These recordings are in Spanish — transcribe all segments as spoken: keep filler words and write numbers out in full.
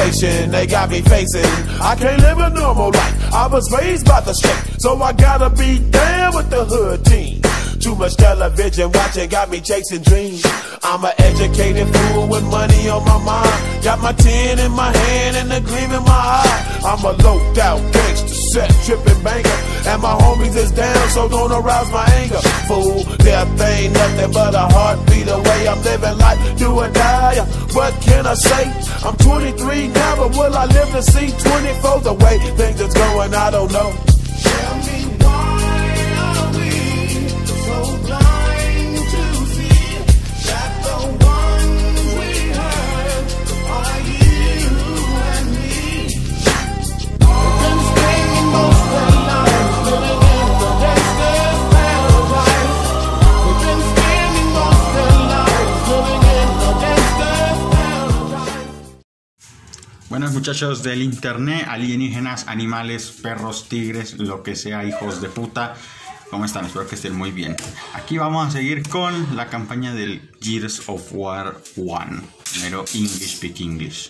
situation they got me facing. I can't live a normal life, I was raised by the street, so I gotta be down with the hood team. Too much television watching got me chasing dreams. I'm an educated fool with money on my mind. Got my tin in my hand and a gleam in my eye. I'm a loped out gangster, set tripping banker, and my homies is down, so don't arouse my anger. Fool, death ain't nothing but a heartbeat away. I'm living life, do or die. What can I say? I'm twenty-three now, but will I live to see twenty-four? The way things is going, I don't know. Tell me why are we so blind to see that the ones we hurt are you and me? We've been spending most of our lives living in the gangster's paradise. We've been spending most of our lives living in the gangster's paradise. Buenas muchachos del internet, alienígenas, animales, perros, tigres, lo que sea, hijos de puta. ¿Cómo están? Espero que estén muy bien. Aquí vamos a seguir con la campaña del Gears of War uno. Primero English Speak English.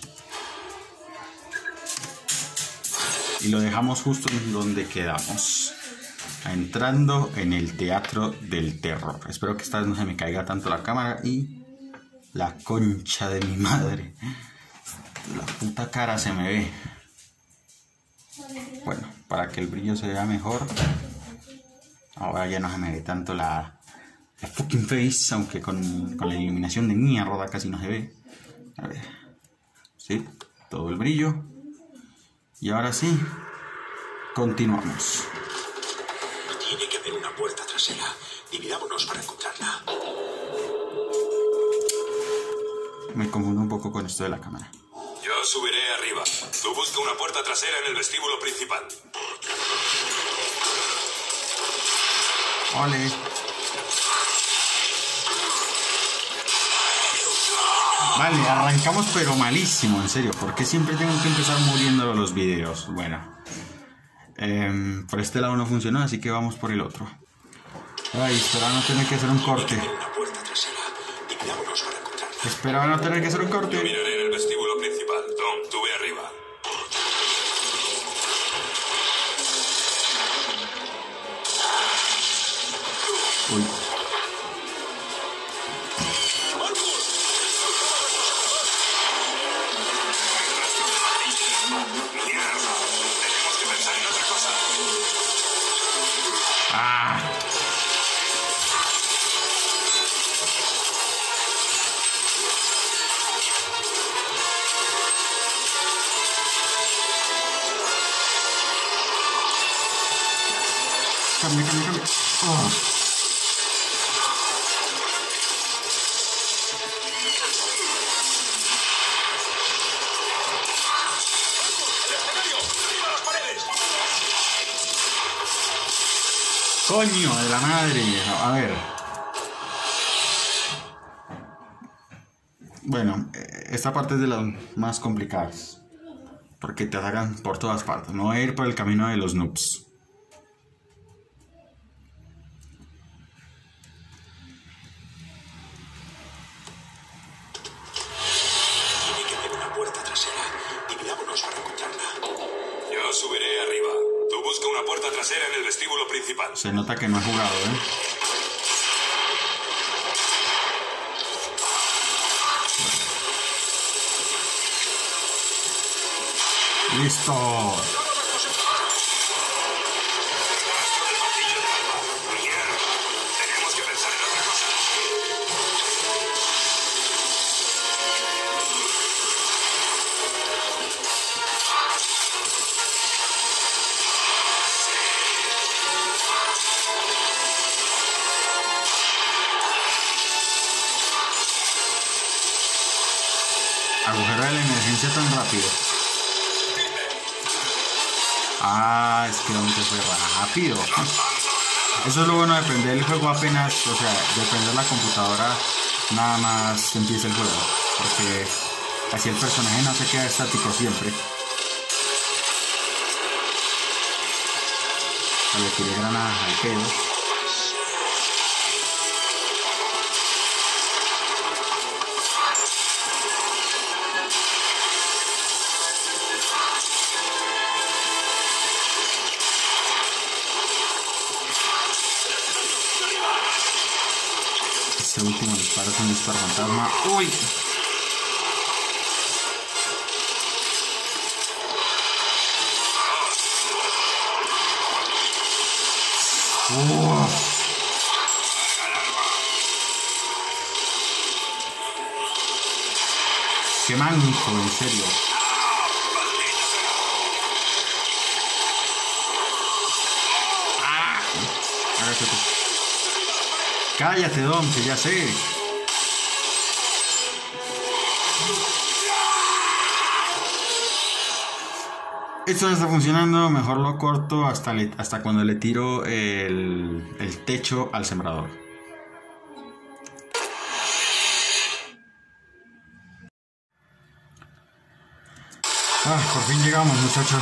Y lo dejamos justo en donde quedamos. Entrando en el teatro del terror. Espero que esta vez no se me caiga tanto la cámara y la concha de mi madre. La puta cara se me ve. Bueno, para que el brillo se vea mejor. Ahora ya no se me ve tanto la, la fucking face, aunque con, con la iluminación de mierda casi no se ve. A ver. Sí, todo el brillo. Y ahora sí, continuamos. Tiene que haber una puerta trasera. Dividámonos para encontrarla. Me confundo un poco con esto de la cámara. Yo subiré arriba. Tú busca una puerta trasera en el vestíbulo principal. Ole. Vale, arrancamos pero malísimo, en serio. ¿Por qué siempre tengo que empezar muriendo los videos? Bueno, eh, por este lado no funcionó, así que vamos por el otro. Ay, esperaba no tener que hacer un corte. Esperaba no tener que hacer un corte. Yo miraré en el vestíbulo principal. Tom, tú ve arriba. Uy. Tenemos que pensar en otra cosa. Ah. Cambia, cambia, cambia. Oh. Coño de la madre. A ver. Bueno, esta parte es de las más complicadas. Porque te atacan por todas partes. No voy a ir por el camino de los noobs. Tiene que haber una puerta trasera. Dividámonos para encontrarla. Yo subiré arriba. Tú busca una puerta trasera en el vestíbulo principal. Se nota que no he jugado, ¿eh? ¡Listo! Tenemos que pensar en otra cosa. Agujero de la emergencia tan rápido. Ah, es que donde fue rápido. Eso es lo bueno de prender el juego apenas, o sea, de prender la computadora nada más empieza el juego. Porque así el personaje no se queda estático siempre. Le tiré granadas al pedo. Ese último disparo es un disparo fantasma. ¡Uy! ¡Uf! ¡Qué manco, en serio! ¡Ah! Agáchate. ¡Cállate, Dom, que ya sé! Esto no está funcionando, mejor lo corto hasta, le, hasta cuando le tiro el, el techo al sembrador. Ah, por fin llegamos, muchachos.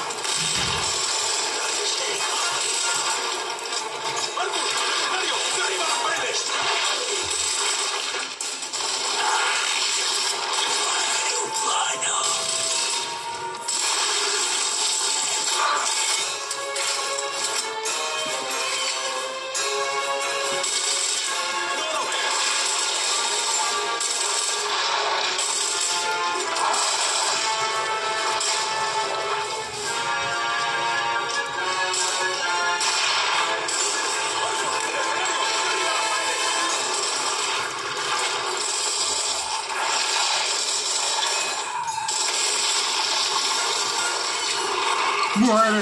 Muere.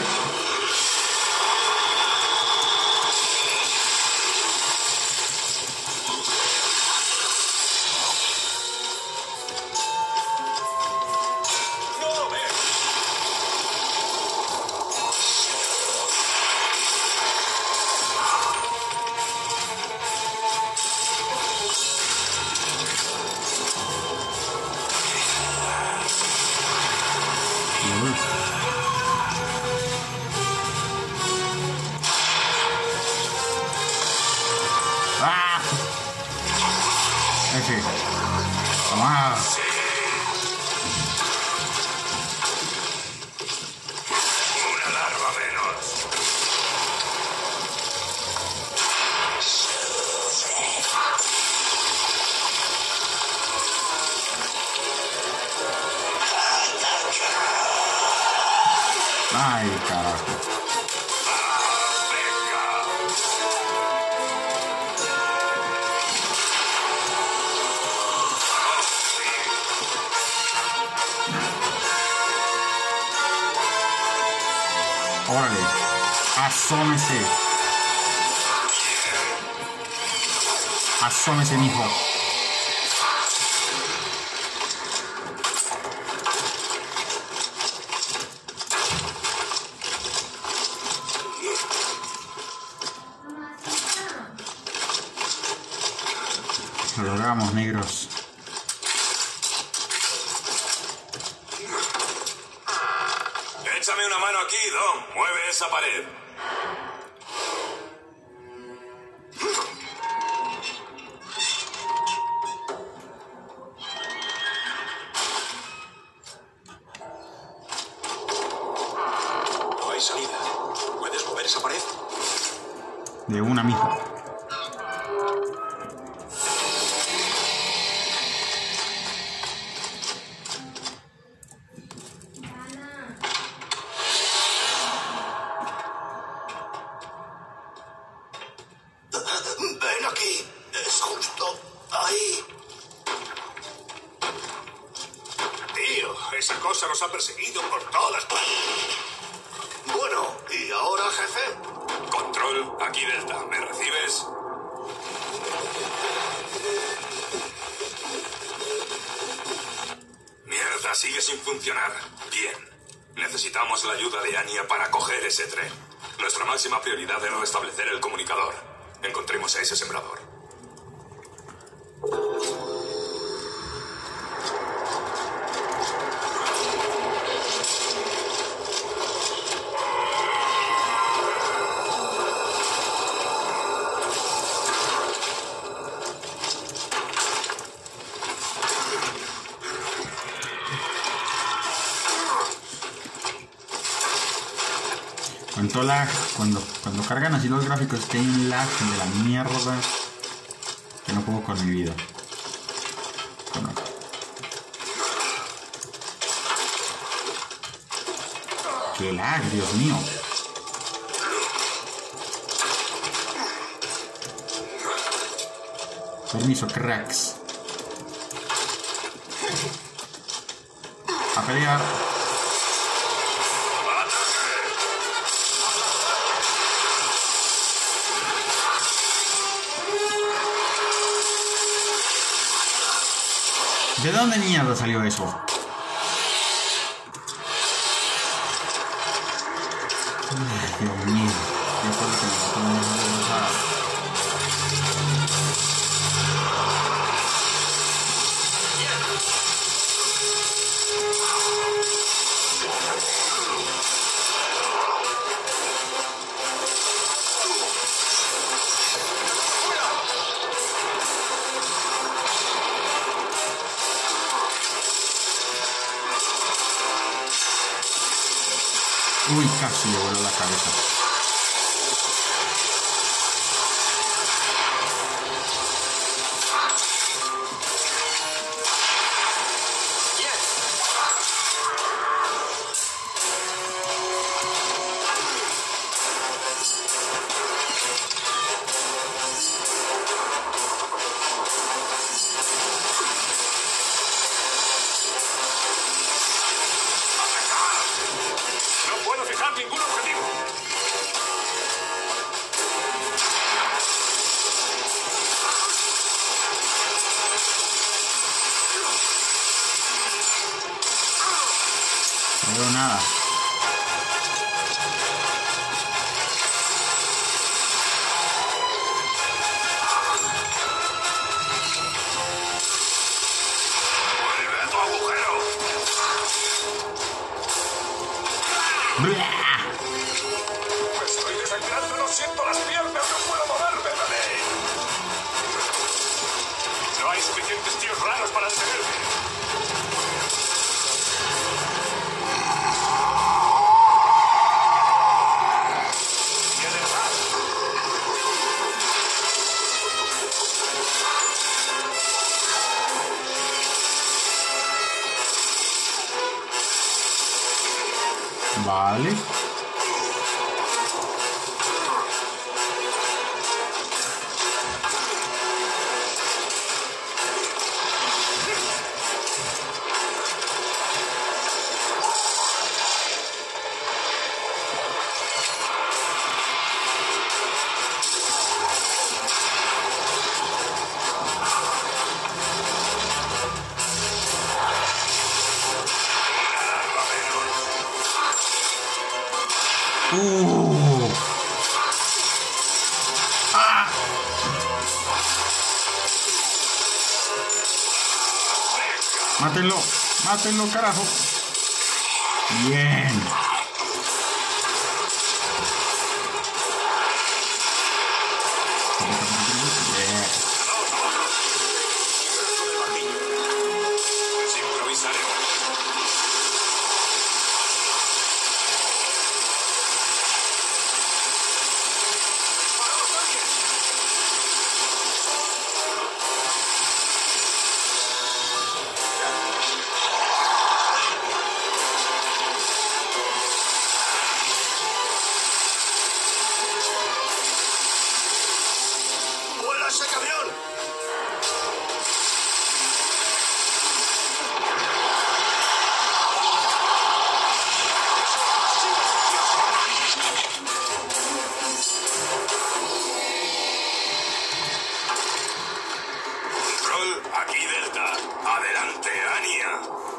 ¡Ah! Ese. Toma. Una larva menos. Ay, carajo. Órale, asómese. Asómese, mijo. Lo logramos, negros. Échame una mano aquí, Dom. Mueve esa pared. No hay salida. ¿Puedes mover esa pared? De una, mijo. Ven aquí. Es justo ahí. Tío, esa cosa nos ha perseguido por todas partes. Bueno, ¿y ahora, jefe? Control, aquí Delta. ¿Me recibes? Mierda, sigue sin funcionar. Bien. Necesitamos la ayuda de Anya para coger ese tren. Nuestra máxima prioridad es restablecer el comunicador. Encontremos a ese sembrador. Cuánto lag, cuando, cuando cargan así los gráficos, que hay un lag de la mierda. Que no juego con mi vida. Bueno. ¡Qué lag, Dios mío! Permiso, cracks. A pelear. ¿De dónde mierda salió eso? Ay, Dios mío. Qué fuerte que me mató. Uy, casi le voló la cabeza. No veo nada. ¡Vuelve a tu agujero! ¡Blah! Me estoy desangrando, no siento las piernas, no puedo moverme, bebé. No hay suficientes tíos raros para detenerme. Vale. Uh. Ah. Mátenlo, mátenlo, carajo. Bien. ¡Ese camión! Control, aquí Delta. Adelante, Anya.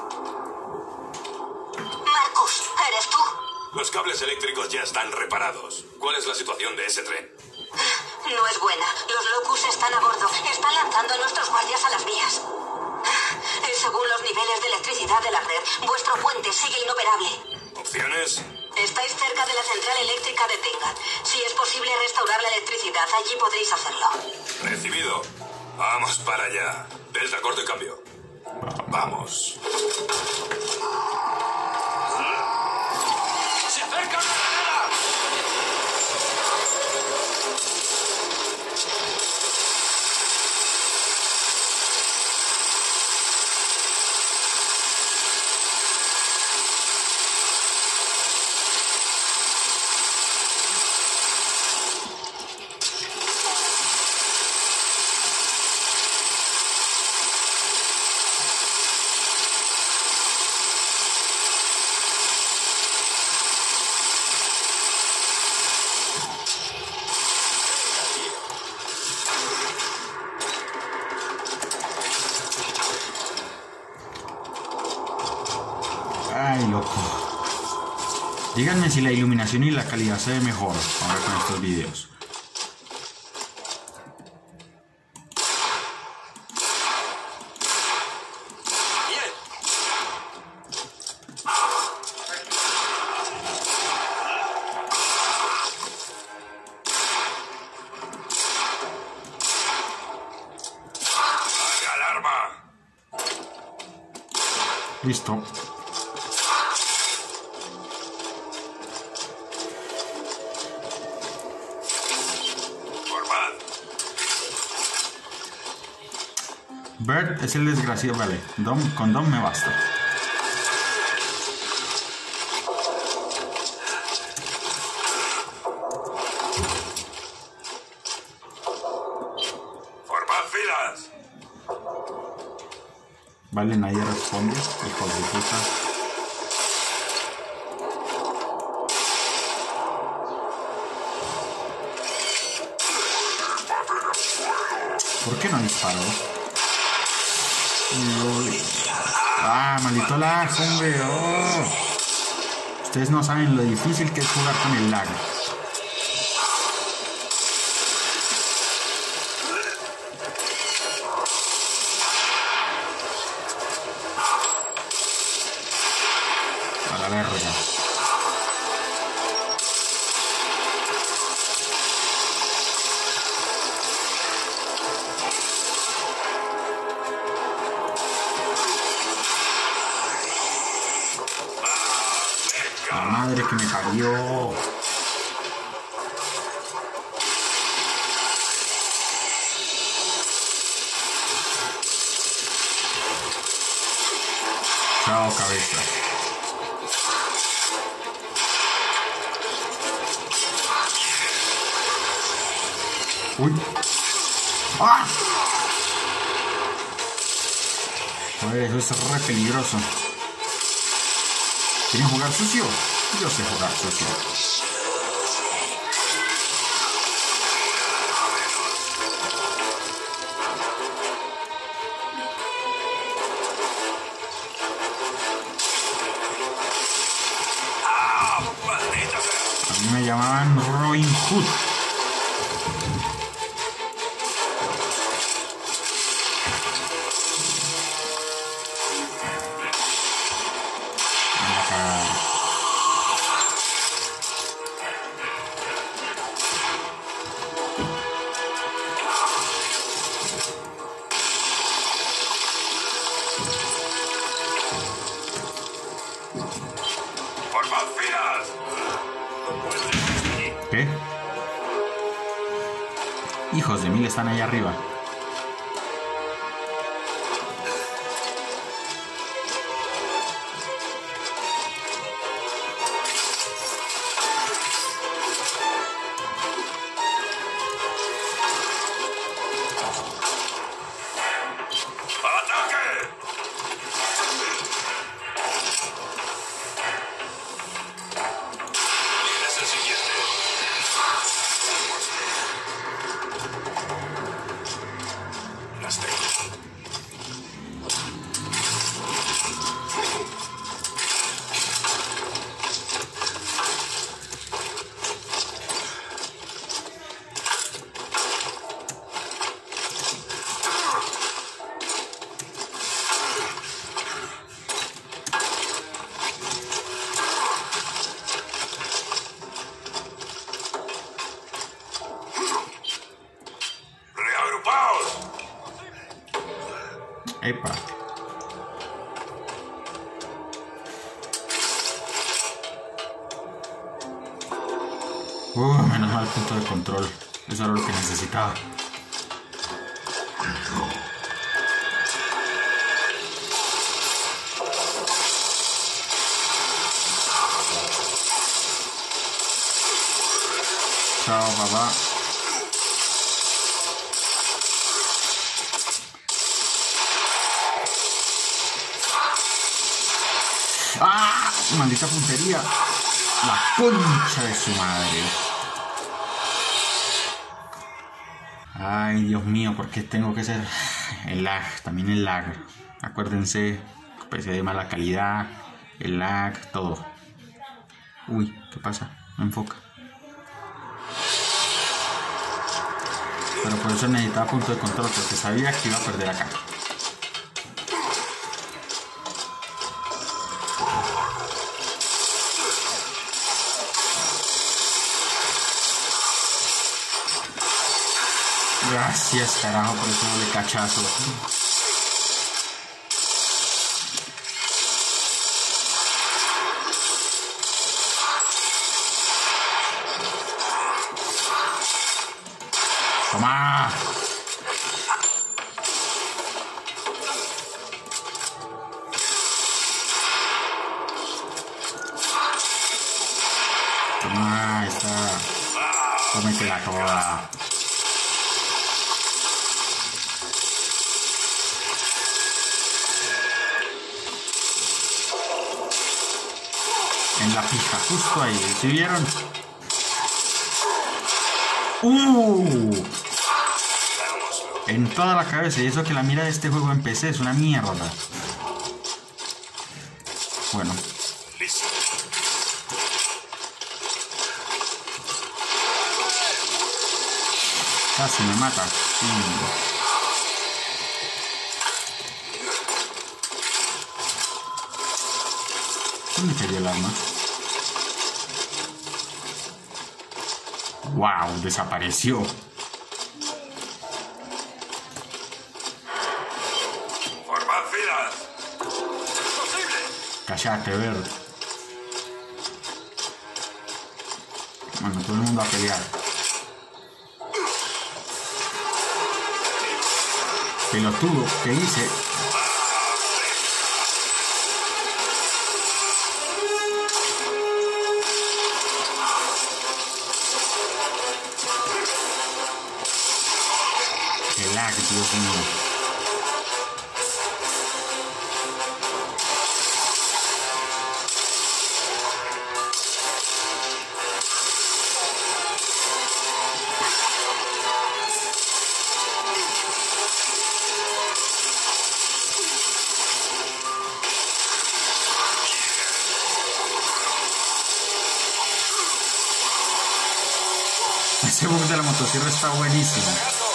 Marcus, ¿eres tú? Los cables eléctricos ya están reparados. ¿Cuál es la situación de ese tren? No es buena. Los Locus están a bordo. Están lanzando a nuestros guardias a las vías. Según los niveles de electricidad de la red, vuestro puente sigue inoperable. ¿Opciones? Estáis cerca de la central eléctrica de Tengat. Si es posible restaurar la electricidad, allí podréis hacerlo. Recibido. Vamos para allá. Delta, corto y cambio. Vamos. ¡Se acerca una granada! Díganme si la iluminación y la calidad se ve mejor ahora con estos videos. Listo. Bert es el desgraciado, vale. Dom, con Dom me basta. Formad filas. Vale, nadie responde. Hijos de puta. ¿Por qué no disparó? Ah, maldito lag, hombre. Oh. Ustedes no saben lo difícil que es jugar con el lag. A la verga. La madre que me parió. Chao, cabeza. Uy. ¡Ah! Joder, eso es re peligroso. ¿Quieren jugar sucio? Yo sé jugar sucio. A mí me llamaban Robin Hood. ¿Qué? Hijos de mil están allá arriba. Epa. Uh, menos mal punto de control. Eso era lo que necesitaba. Chao, papá. ¡Ah! ¡Maldita puntería! La concha de su madre. Ay, Dios mío, ¿por qué tengo que ser el lag? También el lag. Acuérdense, P C de mala calidad, el lag, todo. Uy, ¿qué pasa? No enfoca. Pero por eso necesitaba punto de control, porque sabía que iba a perder acá. Gracias, carajo, por eso doble cachazo. ¡Toma! Toma, ahí está. Cómetela toda. En la pija, justo ahí, ¿sí vieron? ¡Uh! En toda la cabeza, y eso que la mira de este juego en P C es una mierda. Bueno. Casi me mata. Sí. ¿Dónde cayó el arma? ¡Wow! Desapareció. ¡Formad filas! ¡Posible! Cállate, verde. Bueno, todo el mundo a pelear. Pelotudo, ¿qué hice? Qué lag, Dios mío. Ese bug de la motosierra está buenísimo.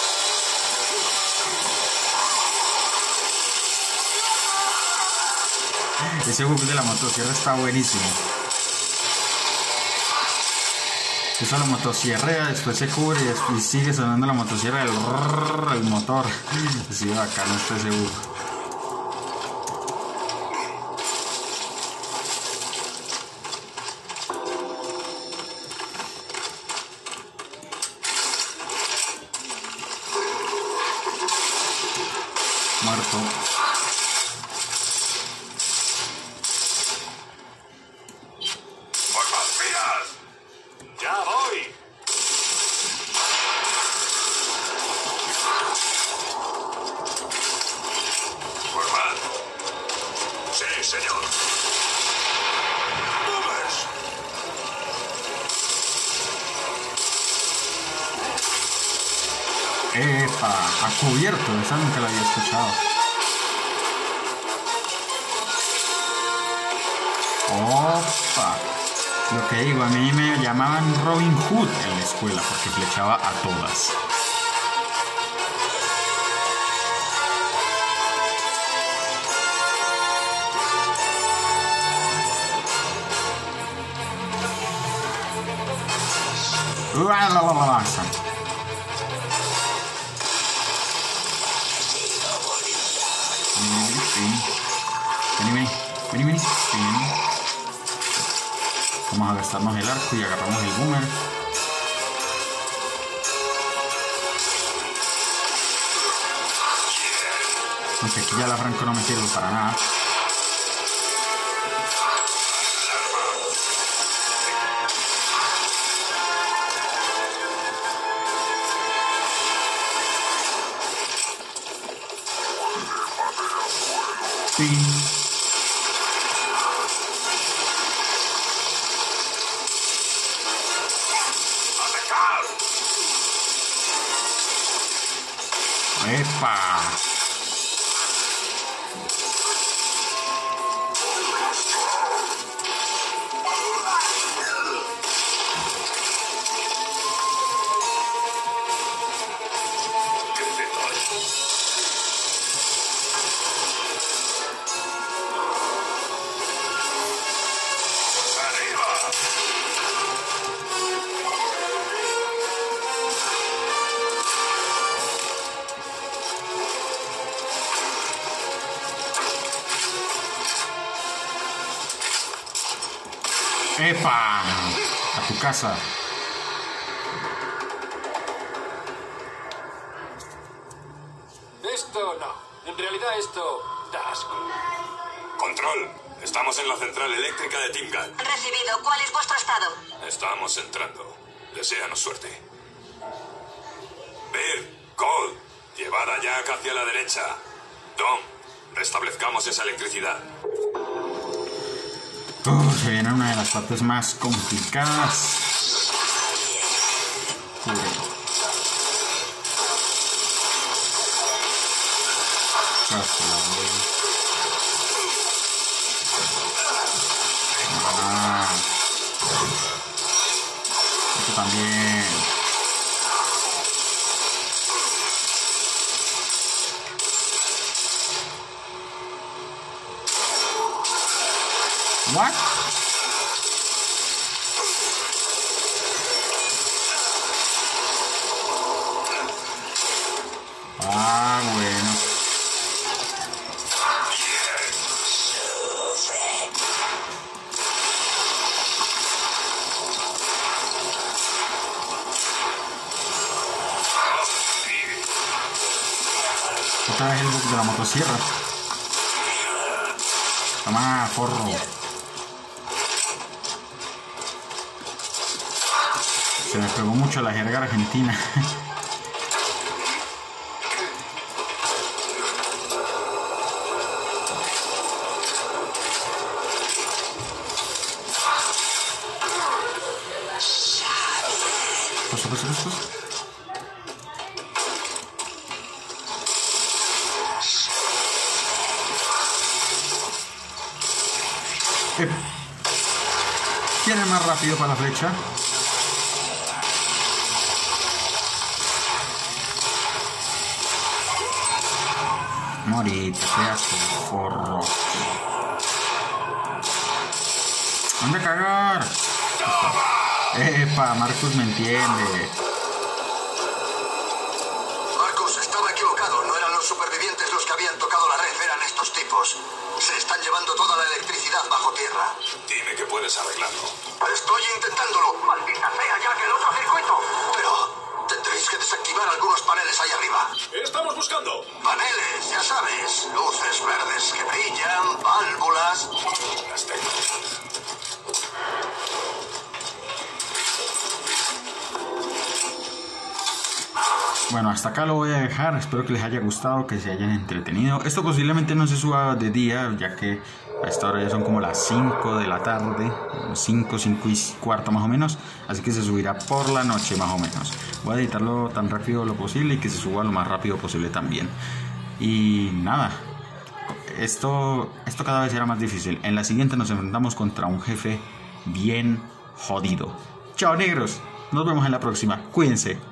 Ese bug de la motosierra está buenísimo. Eso la motosierra, después se cubre y, después sigue sonando la motosierra, el, rrr, el motor. Sí, bacano está ese bug. Muerto. ¡Formad filas! ¡Ya voy! ¡Formad! ¡Sí, señor! ¡Vamos! ¡Epa! A cubierto, esa nunca la había escuchado. ¡Opa! Lo que digo, a mí me llamaban Robin Hood en la escuela porque flechaba a todas. ¡Uah, la, la, la, la! Vení, vení, vení, vení, vení. Vamos a gastarnos el arco y agarramos el boomer. Aunque aquí ya la Franco no me sirve para nada. Ping. ¡Epa! ¡Epa! A tu casa. Esto no. En realidad esto da asco. Control. Estamos en la central eléctrica de Timgal. Recibido. ¿Cuál es vuestro estado? Estamos entrando. Deséanos suerte. Bear, Cole, llevad a Jack hacia la derecha. Tom, restablezcamos esa electricidad. Uh, se viene una de las partes más complicadas. Joder. Ah. Esto también. What? Ah, bueno. Otra vez el bug de la motosierra. Toma, forro. Se me pegó mucho la jerga argentina. Paso, paso, paso. Eh. ¿Quién es más rápido para la flecha? Morita, pedazo de forro. ¿Dónde cagar? Epa, Marcus me entiende. Marcus, estaba equivocado. No eran los supervivientes los que habían tocado la red, eran estos tipos. Se están llevando toda la electricidad bajo tierra. Dime que puedes arreglarlo. Estoy intentándolo. Maldita sea, ya que el otro circuito. Pero tendréis que desactivar algunos paneles ahí arriba. Estamos buscando. Paneles, ya sabes. Luces verdes que brillan, válvulas. Las tengo. Bueno, hasta acá lo voy a dejar. Espero que les haya gustado, que se hayan entretenido. Esto posiblemente no se suba de día, ya que a esta hora ya son como las cinco de la tarde, cinco, cinco y cuarto más o menos. Así que se subirá por la noche más o menos. Voy a editarlo tan rápido lo posible y que se suba lo más rápido posible también. Y nada, esto, esto cada vez será más difícil. En la siguiente nos enfrentamos contra un jefe bien jodido. Chao, negros. Nos vemos en la próxima. Cuídense.